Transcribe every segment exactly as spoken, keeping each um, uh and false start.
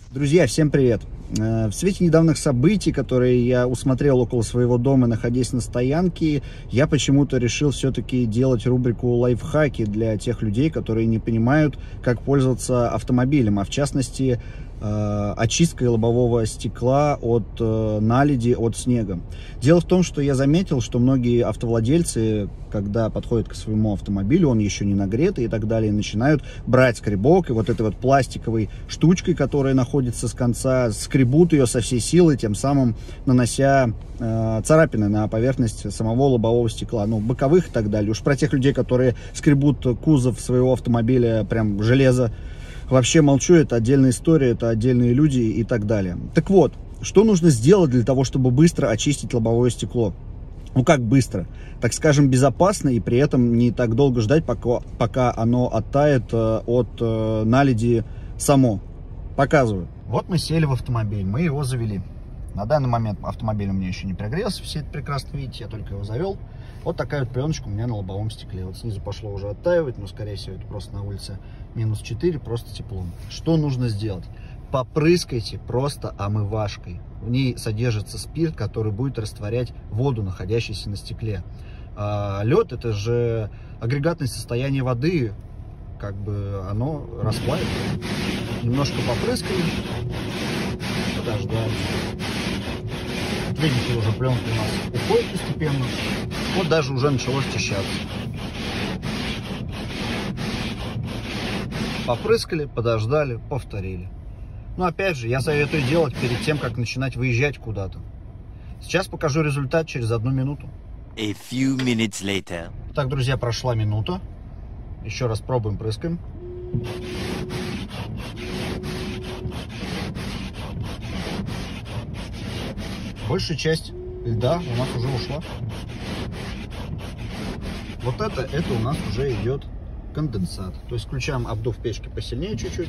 Друзья, всем привет! В свете недавних событий, которые я усмотрел около своего дома, находясь на стоянке, я почему-то решил все-таки делать рубрику лайфхаки для тех людей, которые не понимают, как пользоваться автомобилем, а в частности очисткой лобового стекла от наледи, от снега. Дело в том, что я заметил, что многие автовладельцы, когда подходят к своему автомобилю, он еще не нагретый и так далее, начинают брать скребок и вот этой вот пластиковой штучкой, которая находится с конца, скребут ее со всей силы, тем самым нанося э, царапины на поверхность самого лобового стекла, ну, боковых и так далее. Уж про тех людей, которые скребут кузов своего автомобиля, прям железо, вообще молчу, это отдельная история, это отдельные люди и так далее. Так вот, что нужно сделать для того, чтобы быстро очистить лобовое стекло? Ну как быстро? Так скажем, безопасно и при этом не так долго ждать, пока, пока оно оттает э, от э, наледи само. Показываю. Вот мы сели в автомобиль, мы его завели. На данный момент автомобиль у меня еще не прогрелся, все это прекрасно видите, я только его завел. Вот такая вот пленочка у меня на лобовом стекле. Вот снизу пошло уже оттаивать, но скорее всего это просто на улице минус четыре, просто тепло. Что нужно сделать? Попрыскайте просто омывашкой. В ней содержится спирт, который будет растворять воду, находящуюся на стекле. А лед — это же агрегатное состояние воды, как бы оно расплавится. Немножко попрыскали, подождали. Видите, уже пленка у нас уходит постепенно. Вот даже уже начало счищаться. Попрыскали, подождали, повторили. Но опять же, я советую делать перед тем, как начинать выезжать куда-то. Сейчас покажу результат через одну минуту. A few minutes later. Так, друзья, прошла минута. Еще раз пробуем, прыскаем. Большая часть льда у нас уже ушла. Вот это, это у нас уже идет конденсат. То есть включаем обдув печки посильнее чуть-чуть.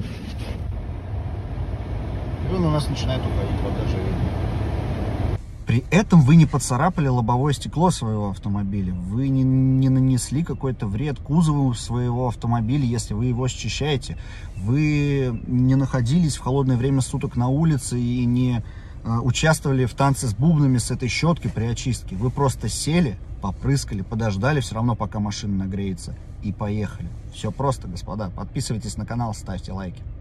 И он у нас начинает уходить. Вот даже видно. При этом вы не поцарапали лобовое стекло своего автомобиля. Вы не, не нанесли какой-то вред кузову своего автомобиля, если вы его счищаете. Вы не находились в холодное время суток на улице и не э, участвовали в танце с бубнами с этой щеткой при очистке. Вы просто сели, попрыскали, подождали все равно, пока машина нагреется, и поехали. Все просто, господа. Подписывайтесь на канал, ставьте лайки.